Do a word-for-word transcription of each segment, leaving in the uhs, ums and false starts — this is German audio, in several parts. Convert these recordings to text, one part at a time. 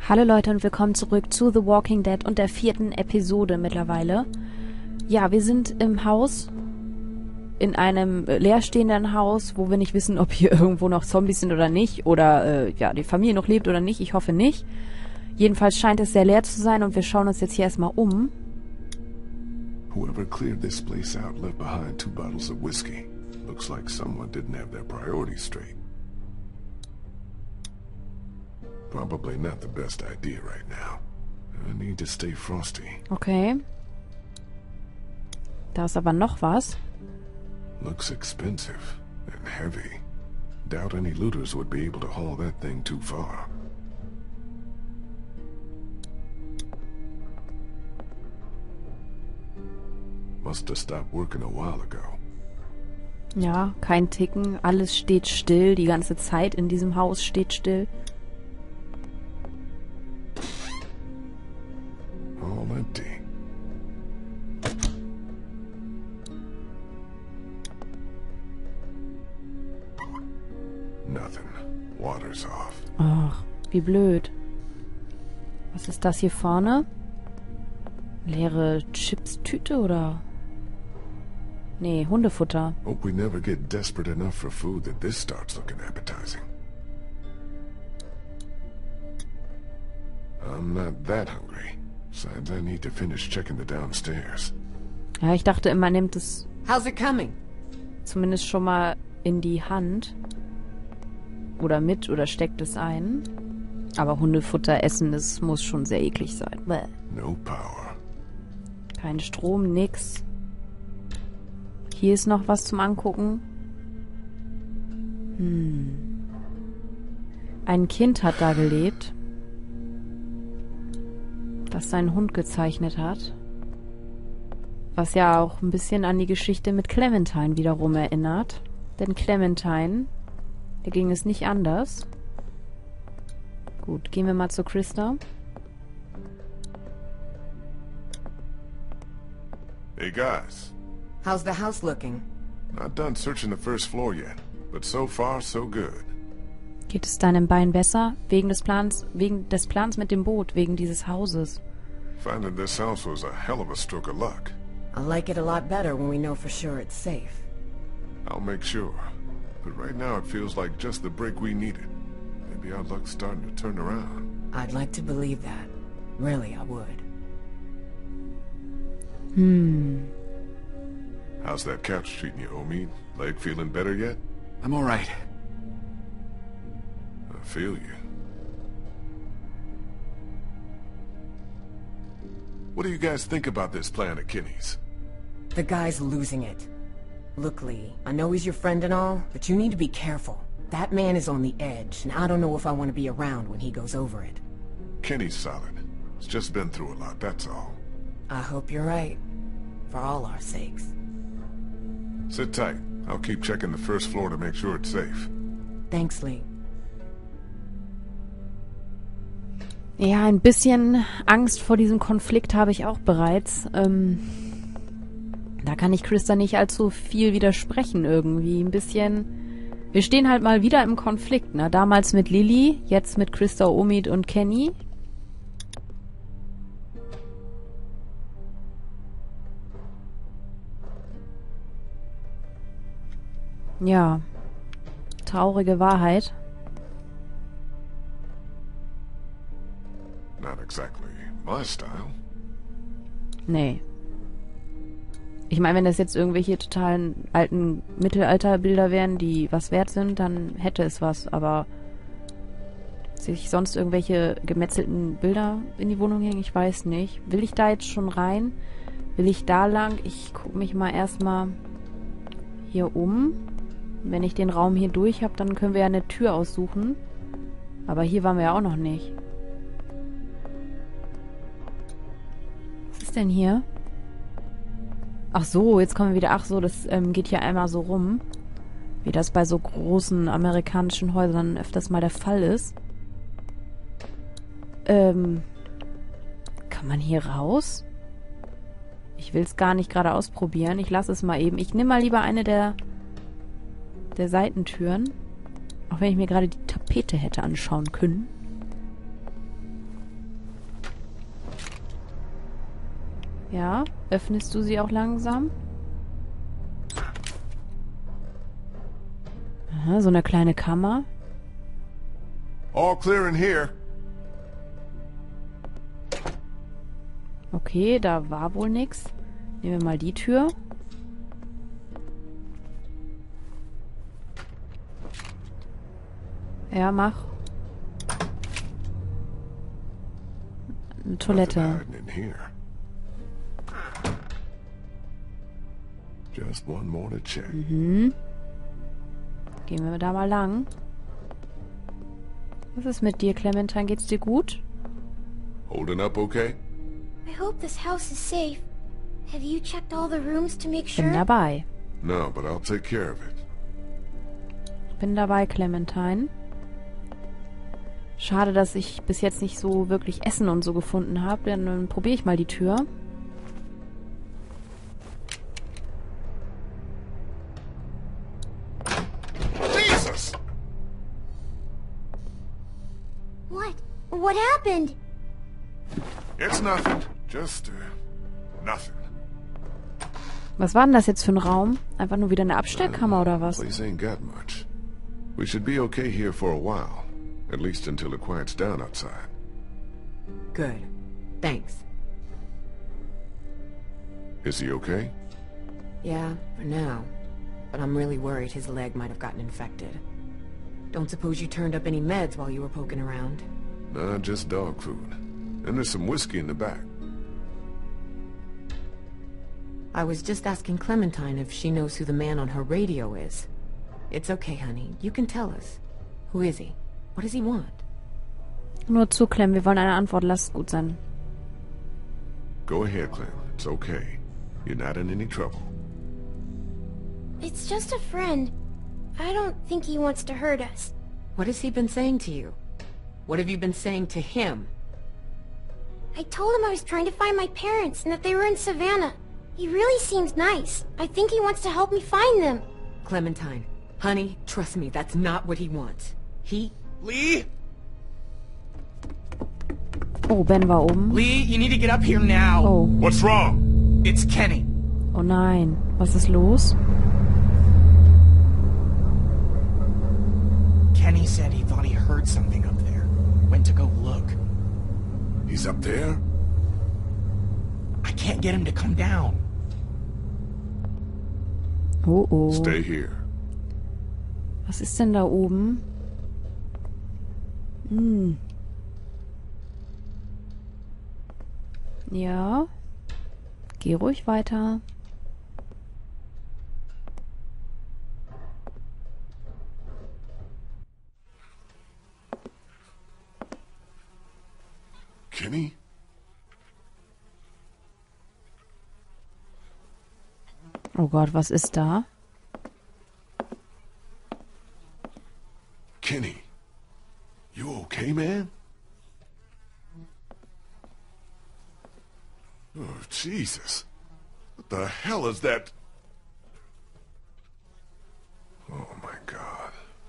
Hallo Leute und willkommen zurück zu The Walking Dead und der vierten Episode mittlerweile. Ja, wir sind im Haus, in einem leerstehenden Haus, wo wir nicht wissen, ob hier irgendwo noch Zombies sind oder nicht, oder äh, ja, die Familie noch lebt oder nicht, ich hoffe nicht. Jedenfalls scheint es sehr leer zu sein und wir schauen uns jetzt hier erstmal um. Whoever cleared this place out left behind two bottles of whiskey. Looks like someone didn't have their priorities straight. Probably not the best idea right now. I need to stay frosty. Okay. Da ist aber noch was. Looks expensive and heavy. Doubt any looters would be able to haul that thing too far. Must have stopped working a while ago. Ja, kein Ticken. Alles steht still. Die ganze Zeit in diesem Haus steht still. All empty. Nothing. Water's off. Ach, wie blöd. Was ist das hier vorne? Leere Chips-Tüte oder? Nee, Hundefutter. Hope we never get desperate enough for food that this starts looking appetizing. I'm not that hungry. Besides, I need to finish checking the downstairs. Ja, ich dachte immer, nimmt es How's it coming? zumindest schon mal in die Hand. Oder mit, oder steckt es ein. Aber Hundefutter essen, das muss schon sehr eklig sein. Bäh. No power. Kein Strom, nix. Hier ist noch was zum Angucken. Hm. Ein Kind hat da gelebt, das seinen Hund gezeichnet hat. Was ja auch ein bisschen an die Geschichte mit Clementine wiederum erinnert. Denn Clementine, der ging es nicht anders. Gut, gehen wir mal zu Christa. Hey guys. How's the house looking? Not done searching the first floor yet, but so far so good. Geht es deinem Bein besser? Wegen des Plans, wegen des Plans mit dem Boot, wegen dieses Hauses. Finding this house was a hell of a stroke of luck. I'll like it a lot better when we know for sure it's safe. I'll make sure. But right now it feels like just the break we needed. Maybe our luck's starting to turn around. I'd like to believe that. Really, I would. Hm. How's that couch treating you, Omid? Leg feeling better yet? I'm all right. I feel you. What do you guys think about this plan of Kenny's? The guy's losing it. Look, Lee, I know he's your friend and all, but you need to be careful. That man is on the edge, and I don't know if I want to be around when he goes over it. Kenny's solid. He's just been through a lot, that's all. I hope you're right. For all our sakes. Sit tight. I'll keep checking the first floor to make sure it's safe. Thanks, Lee. Ja, ein bisschen Angst vor diesem Konflikt habe ich auch bereits. Ähm, da kann ich Christa nicht allzu viel widersprechen irgendwie. Ein bisschen... Wir stehen halt mal wieder im Konflikt, ne? Damals mit Lilly, jetzt mit Christa, Omid und Kenny. Ja, traurige Wahrheit. Not exactly my style. Nee. Ich meine, wenn das jetzt irgendwelche totalen alten Mittelalterbilder wären, die was wert sind, dann hätte es was, aber sich sonst irgendwelche gemetzelten Bilder in die Wohnung hängen, ich weiß nicht. Will ich da jetzt schon rein? Will ich da lang? Ich gucke mich mal erstmal hier um. Wenn ich den Raum hier durch habe, dann können wir ja eine Tür aussuchen. Aber hier waren wir ja auch noch nicht. Was ist denn hier? Ach so, jetzt kommen wir wieder. Ach so, das ähm, geht hier einmal so rum. Wie das bei so großen amerikanischen Häusern öfters mal der Fall ist. Ähm, kann man hier raus? Ich will es gar nicht gerade ausprobieren. Ich lasse es mal eben. Ich nehme mal lieber eine der der Seitentüren. Auch wenn ich mir gerade die Tapete hätte anschauen können. Ja, öffnest du sie auch langsam? Aha, so eine kleine Kammer. All clear in here. Okay, da war wohl nichts. Nehmen wir mal die Tür. Ja, mach. Eine Toilette. Nothing hiding in here. Just one more to check. Mhm. Gehen wir da mal lang. Was ist mit dir, Clementine? Geht's dir gut? Holding up okay? I hope this house is safe. Have you checked all the rooms to make Bin sure? dabei. No, but I'll take care of it. Bin dabei, Clementine. Schade, dass ich bis jetzt nicht so wirklich Essen und so gefunden habe. Dann, dann probiere ich mal die Tür. Jesus! What? What happened? It's nothing. Just, uh, nothing. Was war denn das jetzt für ein Raum? Einfach nur wieder eine Abstellkammer oder was? Place ain't got much. We should be okay here for a while. At least until it quiets down outside. Good. Thanks. Is he okay? Yeah, for now. But I'm really worried his leg might have gotten infected. Don't suppose you turned up any meds while you were poking around? Nah, just dog food. And there's some whiskey in the back. I was just asking Clementine if she knows who the man on her radio is. It's okay, honey. You can tell us. Who is he? What does he want? Nur zu, Clem. Wir wollen eine Antwort. Lass es gut sein. Go ahead, Clem. It's okay. You're not in any trouble. It's just a friend. I don't think he wants to hurt us. What has he been saying to you? What have you been saying to him? I told him I was trying to find my parents and that they were in Savannah. He really seems nice. I think he wants to help me find them. Clementine, honey, trust me, that's not what he wants. He... Lee? Oh, Ben war oben. Lee, you need to get up here now. Oh. What's wrong? It's Kenny. Oh nein. Was ist los? Kenny said he thought he heard something up there. Went to go look. He's up there? I can't get him to come down. Oh oh. Stay here. Was ist denn da oben? Hm. Ja. Geh ruhig weiter. Kenny? Oh Gott, was ist da? Kenny? You okay, man? Oh, Jesus. What the hell is that? Oh, my God.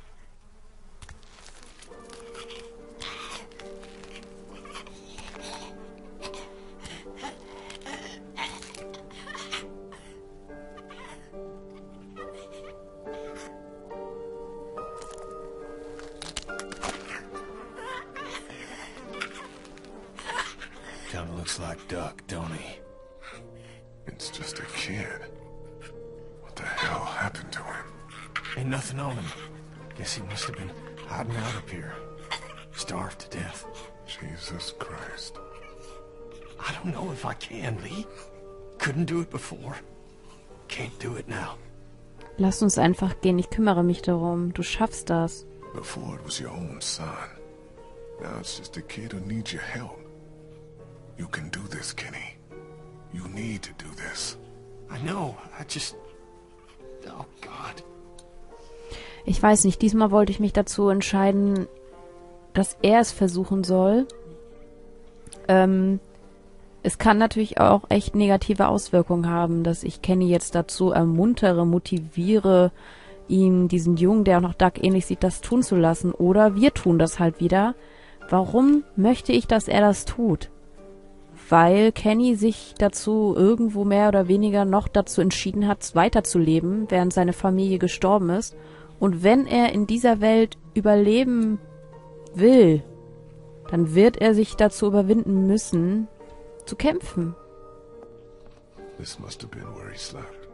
Kinda looks like Duck, don't he? It's just a kid. What the hell happened to him? Ain't nothing on him. Guess he must have been hiding out up here. Starved to death. Jesus Christ. I don't know if I can, Lee. Couldn't do it before. Can't do it now. Lass uns einfach gehen. Ich kümmere mich darum. Du schaffst das. Before it was your own son. Now it's just a kid who needs your help. You can do this, Kenny. You need to do this. I know. I just... Oh, God. Ich weiß nicht, diesmal wollte ich mich dazu entscheiden, dass er es versuchen soll. Ähm, es kann natürlich auch echt negative Auswirkungen haben, dass ich Kenny jetzt dazu ermuntere, motiviere, ihn, diesen Jungen, der auch noch Duck ähnlich sieht, das tun zu lassen. Oder wir tun das halt wieder. Warum möchte ich, dass er das tut? weil Kenny sich dazu irgendwo mehr oder weniger noch dazu entschieden hat, weiterzuleben, während seine Familie gestorben ist. Und wenn er in dieser Welt überleben will, dann wird er sich dazu überwinden müssen, zu kämpfen. This must have been where he slept.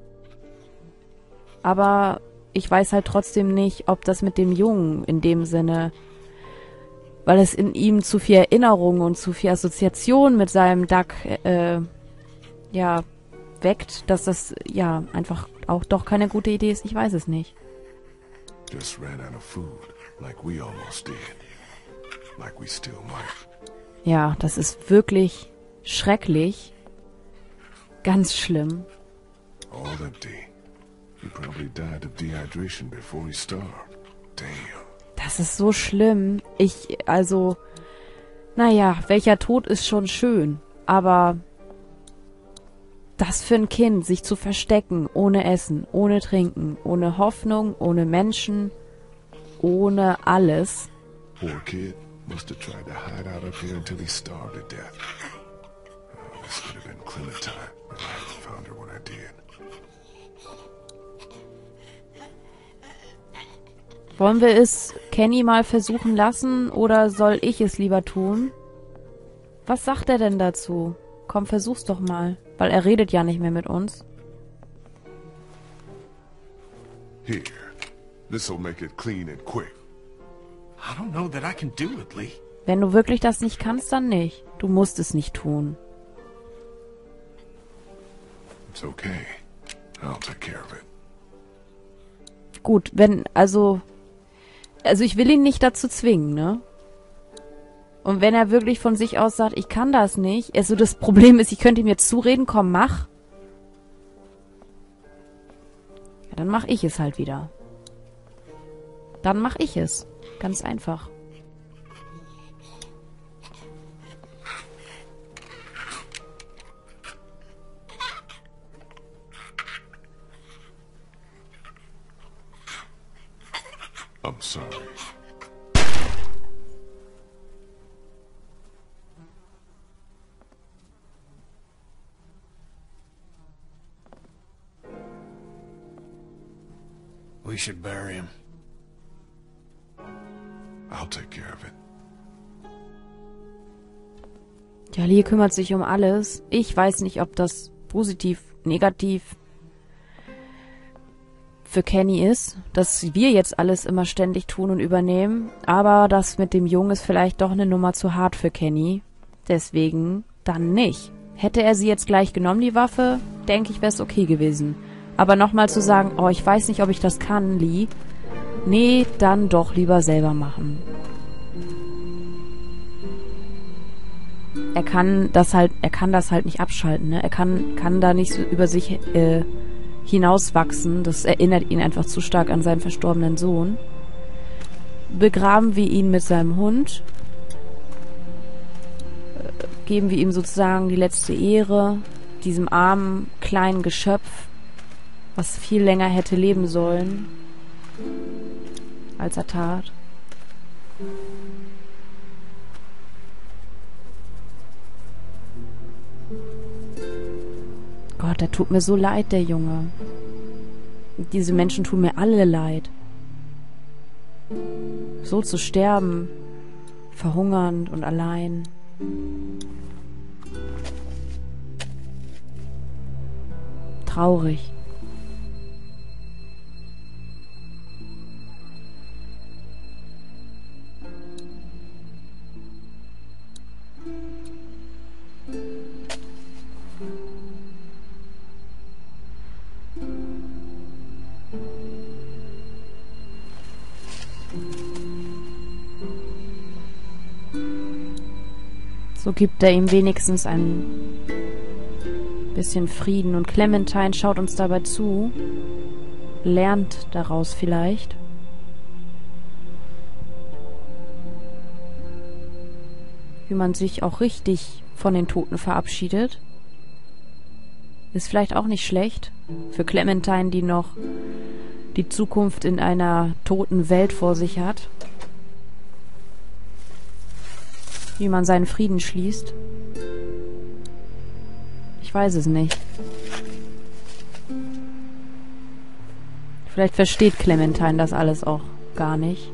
Aber ich weiß halt trotzdem nicht, ob das mit dem Jungen in dem Sinne, weil es in ihm zu viel Erinnerung und zu viel Assoziation mit seinem Duck äh, ja weckt, dass das ja einfach auch doch keine gute Idee ist. Ich weiß es nicht. Just ran out of food, like we almost did. Like we still might. Ja, das ist wirklich schrecklich. Ganz schlimm. All empty. He probably died of dehydration before he starved. Damn. Das ist so schlimm. Ich, also, naja, welcher Tod ist schon schön. Aber das für ein Kind, sich zu verstecken, ohne Essen, ohne Trinken, ohne Hoffnung, ohne Menschen, ohne alles. Poor kid must have tried to hide out up here until he starved to death. Oh, this could have been Clementine if I hadn't found her when I did. Wollen wir es Kenny mal versuchen lassen oder soll ich es lieber tun? Was sagt er denn dazu? Komm, versuch's doch mal, weil er redet ja nicht mehr mit uns. Here, this'll make it clean and quick. I don't know that I can do it, Lee. Wenn du wirklich das nicht kannst, dann nicht. Du musst es nicht tun. It's okay. I'll take care of it. Gut, wenn, also... Also ich will ihn nicht dazu zwingen, ne? Und wenn er wirklich von sich aus sagt, ich kann das nicht, also das Problem ist, ich könnte ihm jetzt zureden, komm, mach. Ja, dann mach ich es halt wieder. Dann mach ich es. Ganz einfach. I'm sorry. We should bury him. I'll take care of it. Ja, Lee kümmert sich um alles. Ich weiß nicht, ob das positiv, negativ für Kenny ist, dass wir jetzt alles immer ständig tun und übernehmen. Aber das mit dem Jungen ist vielleicht doch eine Nummer zu hart für Kenny. Deswegen dann nicht. Hätte er sie jetzt gleich genommen, die Waffe, denke ich, wäre es okay gewesen. Aber nochmal zu sagen, oh, ich weiß nicht, ob ich das kann, Lee. Nee, dann doch lieber selber machen. Er kann das halt, er kann das halt nicht abschalten, ne? Er kann, kann da nicht so über sich äh, hinauswachsen. Das erinnert ihn einfach zu stark an seinen verstorbenen Sohn. Begraben wir ihn mit seinem Hund. Äh, geben wir ihm sozusagen die letzte Ehre, diesem armen, kleinen Geschöpf, was viel länger hätte leben sollen, als er tat. Gott, der tut mir so leid, der Junge. Diese Menschen tun mir alle leid. So zu sterben, verhungernd und allein. Traurig. So gibt er ihm wenigstens ein bisschen Frieden. Und Clementine schaut uns dabei zu, lernt daraus vielleicht. Wie man sich auch richtig von den Toten verabschiedet. Ist vielleicht auch nicht schlecht für Clementine, die noch die Zukunft in einer toten Welt vor sich hat. Wie man seinen Frieden schließt. weiß es nicht. Vielleicht versteht Clementine das alles auch gar nicht.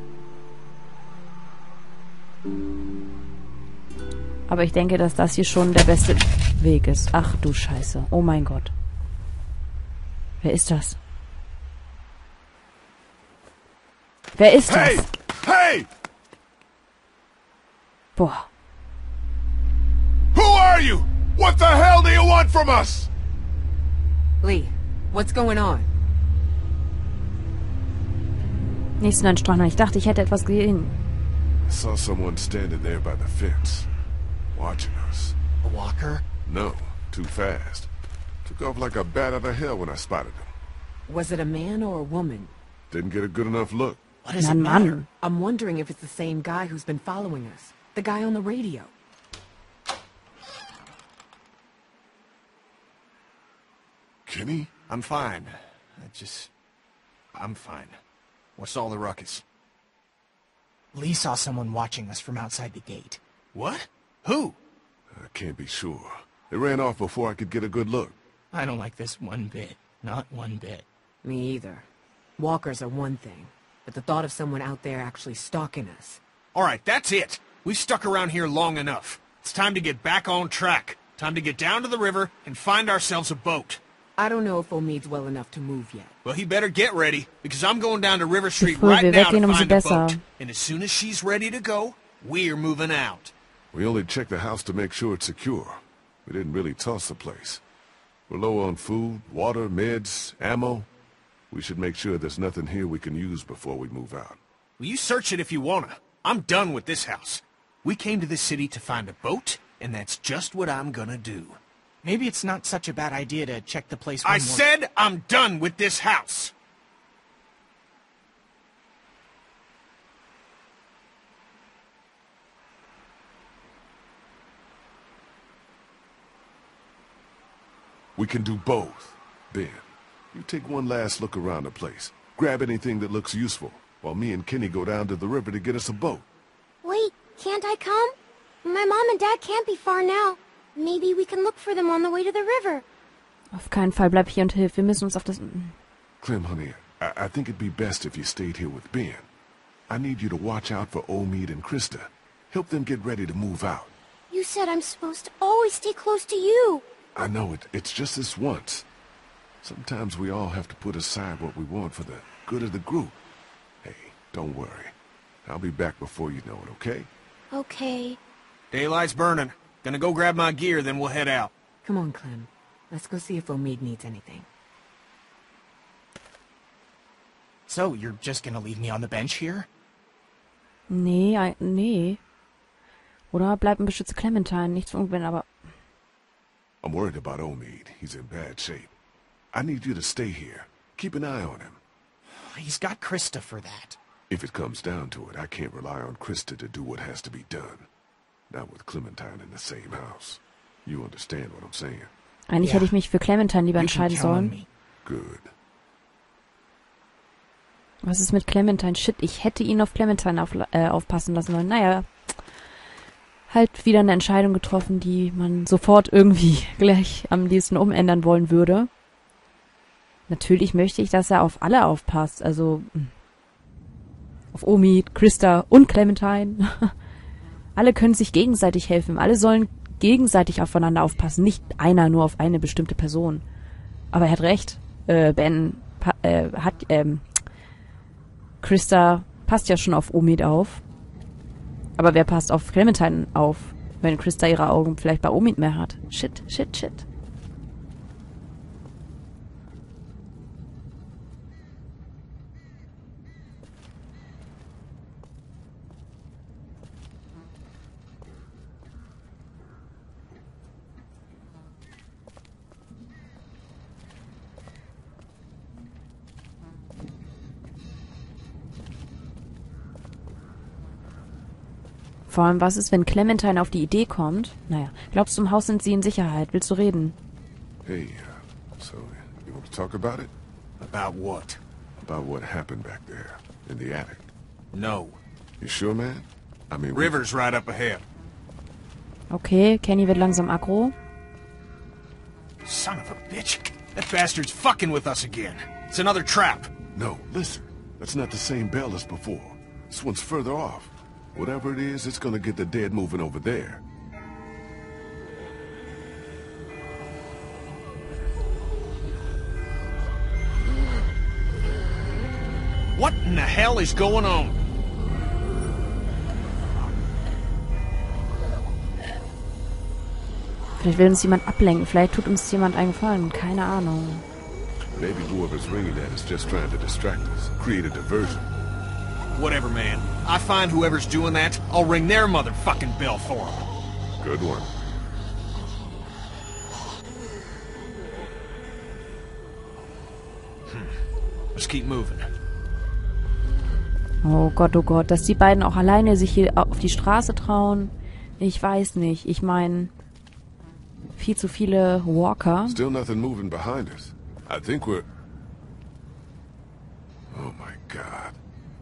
Aber ich denke, dass das hier schon der beste Weg ist. Ach du Scheiße. Oh mein Gott. Wer ist das? Wer ist Hey! das? Hey! Boah. Who are you? What the hell do you want from us? Lee, what's going on? Nächsten Anstrahler. Ich dachte, ich hätte etwas gesehen. I saw someone standing there by the fence, watching us. A walker? No, too fast. Took off like a bat out of hell when I spotted him. Was it a man or a woman? Didn't get a good enough look. What does Na, it ein matter? Mann. I'm wondering if it's the same guy who's been following us. The guy on the radio. Kenny? I'm fine. I just... I'm fine. What's all the ruckus? Lee saw someone watching us from outside the gate. What? Who? I can't be sure. They ran off before I could get a good look. I don't like this one bit. Not one bit. Me either. Walkers are one thing, but the thought of someone out there actually stalking us. Alright, that's it. We've stuck around here long enough. It's time to get back on track. Time to get down to the river and find ourselves a boat. I don't know if Omid's well enough to move yet. Well, he better get ready, because I'm going down to River Street früher right wir now to weggehen, umso find a besser. boat. And as soon as she's ready to go, we're moving out. We only checked the house to make sure it's secure. We didn't really toss the place. We're low on food, water, meds, ammo. We should make sure there's nothing here we can use before we move out. Well, you search it if you wanna. I'm done with this house. We came to this city to find a boat, and that's just what I'm gonna do. Maybe it's not such a bad idea to check the place one I more... said I'm done with this house. We can do both. Ben, you take one last look around the place. Grab anything that looks useful, while me and Kenny go down to the river to get us a boat. Wait, can't I come? My mom and dad can't be far now. Maybe we can look for them on the way to the river. Auf keinen Fall bleib hier und hilf. Wir müssen uns auf das... Clem, honey, I, I think it'd be best if you stayed here with Ben. I need you to watch out for Omid and Krista. Help them get ready to move out. You said I'm supposed to always stay close to you. I know it. It's just this once. Sometimes we all have to put aside what we want for the good of the group. Hey, don't worry. I'll be back before you know it, okay? Okay. Daylight's burning. Gonna go grab my gear, then we'll head out. Come on, Clem. Let's go see if Omid needs anything. So, you're just gonna leave me on the bench here? Nee, ein- nee. Oder bleib und beschütze Clementine. Nichts von irgendwen, aber... I'm worried about Omid. He's in bad shape. I need you to stay here. Keep an eye on him. He's got Krista for that. If it comes down to it, I can't rely on Krista to do what has to be done. Not with Clementine in the same house. You understand what I'm saying? Eigentlich Ja. hätte ich mich für Clementine lieber You can entscheiden count on sollen. me. Good. Was ist mit Clementine? Shit, ich hätte ihn auf Clementine auf, äh, aufpassen lassen sollen. Naja, halt wieder eine Entscheidung getroffen, die man sofort irgendwie gleich am liebsten umändern wollen würde. Natürlich möchte ich, dass er auf alle aufpasst. Also auf Omid, Krista und Clementine. Alle können sich gegenseitig helfen. Alle sollen gegenseitig aufeinander aufpassen. Nicht einer nur auf eine bestimmte Person. Aber er hat recht. Äh, Ben äh, hat... Ähm, Krista passt ja schon auf Omid auf. Aber wer passt auf Clementine auf, wenn Krista ihre Augen vielleicht bei Omid mehr hat? Shit, shit, shit. Vor allem, was ist, wenn Clementine auf die Idee kommt? Naja, glaubst du, im Haus sind sie in Sicherheit? Willst du reden? Hey, uh, so you want to talk about it? About what? About what happened back there in the attic? No. You sure, man? I mean, we- River's right up ahead. Okay, Kenny wird langsam aggro. Son of a bitch. That bastard's fucking with us again. It's another trap. No, listen. That's not the same bell as before. This one's further off. Whatever it is, it's gonna get the dead moving over there. What in the hell is going on? Vielleicht will uns jemand ablenken. Vielleicht tut uns jemand einen Gefallen. Keine Ahnung. Maybe whoever's ringing that is just trying to distract us, create a diversion. Whatever, man. I find whoever's doing that, I'll ring their motherfucking bell for them. Good one. Hm. Let's keep moving. Oh Gott, oh Gott. Dass die beiden auch alleine sich hier auf die Straße trauen. Ich weiß nicht. Ich meine, viel zu viele Walker. Still nothing moving behind us. I think we're... Oh my God.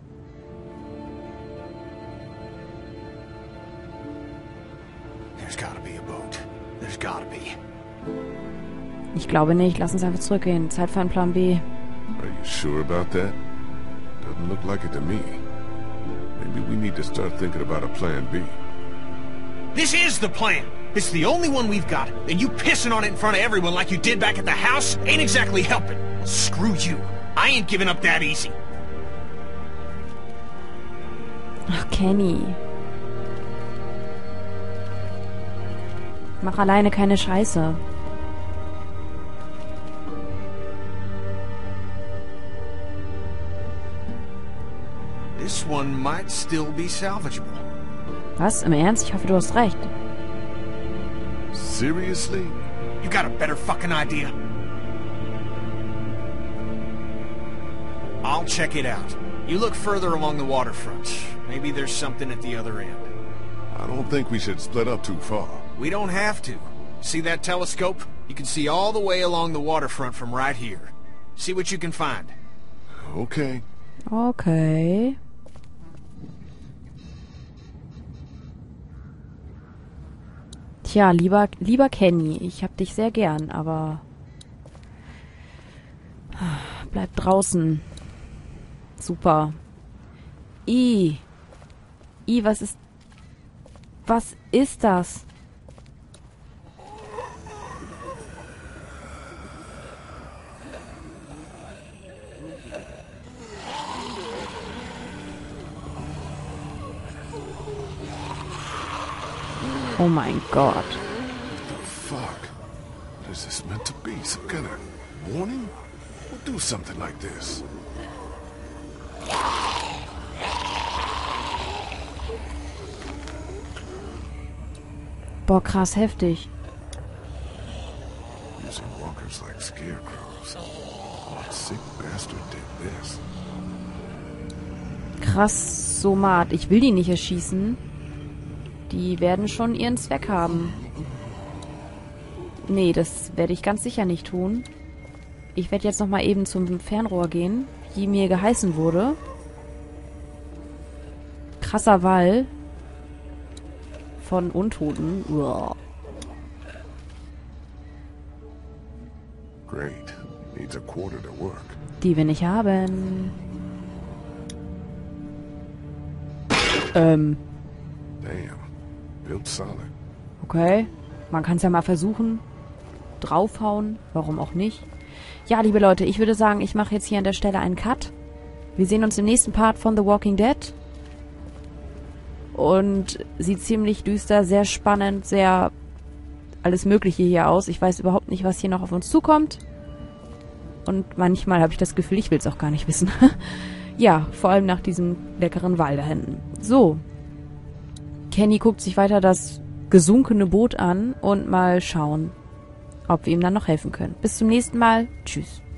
There's gotta be a boat. There's gotta be. Ich glaube nicht. Lass uns einfach zurückgehen. Zeit für einen Plan B. Are you sure about that? Doesn't look like it to me. Maybe we need to start thinking about a plan B. This is the plan. It's the only one we've got, and you pissing on it in front of everyone like you did back at the house ain't exactly helping. Screw you. I ain't giving up that easy. Ach, Kenny. Mach alleine keine Scheiße. This one might still be salvageable. Was? Im Ernst? Ich hoffe, du hast recht. Seriously? You got a better fucking idea? I'll check it out. You look further along the waterfront. Maybe there's something at the other end. I don't think we should split up too far. We don't have to. See that telescope? You can see all the way along the waterfront from right here. See what you can find. Okay. Okay. Tja, lieber, lieber Kenny, ich hab dich sehr gern, aber bleib draußen. Super. I. I, was ist... Was ist das? Oh mein Gott. What the fuck? What is this meant to be? Some kind of warning? We'll do something like this. Boah, krass heftig. Using walkers like scarecrows. What sick bastard did this? Krass, Somat. Ich will die nicht erschießen. Die werden schon ihren Zweck haben. Nee, das werde ich ganz sicher nicht tun. Ich werde jetzt nochmal eben zum Fernrohr gehen, wie mir geheißen wurde. Krasser Wall. Von Untoten. Uah. Great. Needs a quarter to work. Die wir nicht haben. Ähm. Damn. Built solid. Okay. Man kann es ja mal versuchen. Draufhauen. Warum auch nicht? Ja, liebe Leute, ich würde sagen, ich mache jetzt hier an der Stelle einen Cut. Wir sehen uns im nächsten Part von The Walking Dead. Und sieht ziemlich düster, sehr spannend, sehr alles Mögliche hier aus. Ich weiß überhaupt nicht, was hier noch auf uns zukommt. Und manchmal habe ich das Gefühl, ich will es auch gar nicht wissen. Ja, vor allem nach diesem leckeren Wal da hinten. So. Kenny guckt sich weiter das gesunkene Boot an und mal schauen, ob wir ihm dann noch helfen können. Bis zum nächsten Mal. Tschüss.